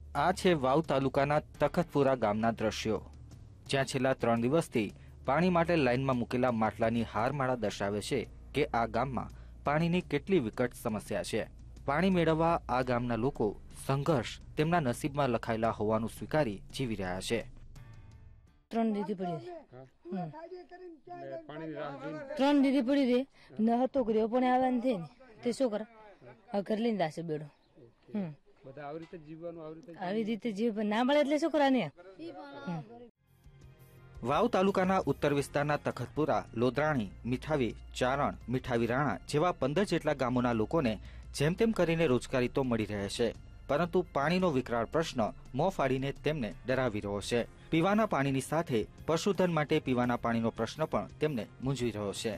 આ છે વાવ તાલુકાના તખતપુરા ગામના દ્રશ્યો, જ્યાં છેલ્લા 3 દિવસથી પાણી માટે લાઇનમાં મૂકેલા માટલાની હારમાળા દર્શાવે છે કે આ ગામમાં પાણીની કેટલી વિકટ સમસ્યા છે। પાણી મેળવવા આ ગામના લોકો સંઘર્ષ તેમના નસીબમાં લખાયેલા હોવાનું સ્વીકારી જીવી રહ્યા છે। 3 દીધી પડી 3 દીધી પડી દે ન હતો કર્યો પણ આવવાનું છે તે શું કરે ઘર લઈને દાસે બેડો બધા આવી રીતે જીવવાનું આવી રીતે જીવ ના મળે એટલે શું કરવાની। વાવ તાલુકાના ઉત્તર વિસ્તારના તખતપુરા, લોદરાણી, મીઠાવી, ચારણ, મીઠાવી રાણા જેવા 15 જેટલા ગામોના લોકોને જેમ તેમ કરીને રોજગારી તો મળી રહે છે, પરંતુ પાણીનો વિકરાળ પ્રશ્ન મોં ફાડીને તેમને ડરાવી રહ્યો છે। પીવાના પાણીની સાથે પશુધન માટે પીવાના પાણીનો પ્રશ્ન પણ તેમને મૂંઝવી રહ્યો છે।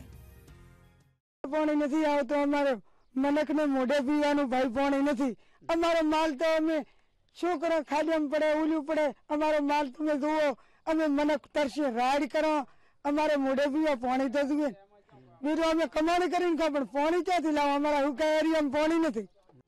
પાણી નથી આવતો, અમારે મનકને મોઢે પીવાનું ભાઈ પાણી નથી। અમારો માલ તો અમે શું કરો, ખાલી પડે ઉલ્યું પડે, અમારો માલ તમે જુઓ, અમે મનક તરસે રાડ કરો, અમારે મોઢે પીવા પાણી તો જોઈએ। બીજું અમે કમાણી કરીને ખાવ પણ પાણી ક્યાંથી લાવો, અમારા હુકા એરિયામાં પાણી નથી।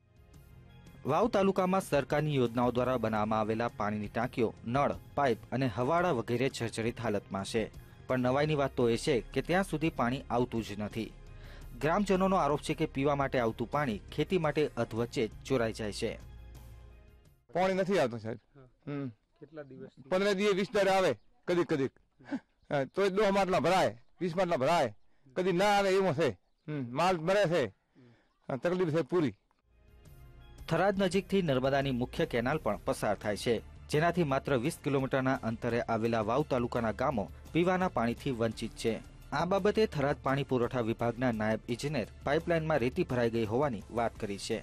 વાવ તાલુકામાં સરકારની યોજનાઓ દ્વારા બનાવવામાં આવેલા પાણીની ટાંકીઓ, નળ, પાઇપ અને હવાડા વગેરે જર્જરિત હાલતમાં છે, પણ નવાઈની વાત તો એ છે કે ત્યાં સુધી પાણી આવતું જ નથી। ગ્રામજનોનો આરોપ છે કે પીવા માટે આવતું પાણી ખેતી માટે અધવચ્ચે ચોરાઈ જાય છે। પાણી નથી આવતું સાહેબ, કેટલા દિવસ 15 દિવસ 20 દાડે આવે, કદીક કદીક તો 10 માટલા ભરાય, 20 માટલા ભરાય, કદી ના આવે એવું છે। માલ ભરે છે, તકલીફ છે પૂરી। થરાદ નજીકથી નર્મદાની મુખ્ય કેનાલ પણ પસાર થાય છે, જેનાથી માત્ર 20 કિલોમીટરના અંતરે આવેલા વાવ તાલુકાના ગામો પીવાના પાણીથી વંચિત છે। આ બાબતે થરાદ પાણી પુરવઠા વિભાગના નાયબ ઇજનેર પાઇપલાઇનમાં રેતી ભરાઈ ગઈ હોવાની વાત કરી છે।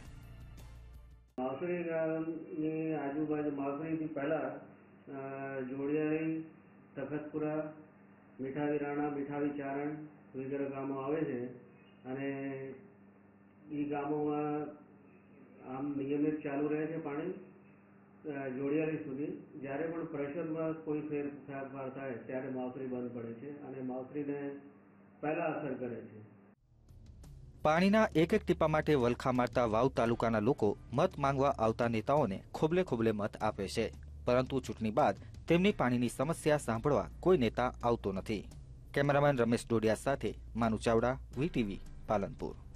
માવસરી ગામની આજુબાજુ માવસરીથી પહેલા જોડિયાળી, તખતપુરા, મીઠાવી રાણા, મીઠાવી ચારણ વગેરે ગામો આવે છે અને એ ગામોમાં આમ નિયમિત ચાલુ રહે છે પાણી જોડિયાળી સુધી। જ્યારે પણ પ્રેશરમાં કોઈ ફેરફાર થાય ત્યારે માવસરી બંધ પડે છે અને માવસરીને પહેલા અસર કરે છે। પાણીના એક એક ટીપા માટે વલખા મારતા વાવ તાલુકાના લોકો મત માંગવા આવતા નેતાઓને ખોબલે ખોબલે મત આપે છે, પરંતુ ચૂંટણી બાદ તેમની પાણીની સમસ્યા સાંભળવા કોઈ નેતા આવતો નથી। કેમેરામેન રમેશ ડોડિયા સાથે માનુ ચાવડા, વીટીવી, પાલનપુર।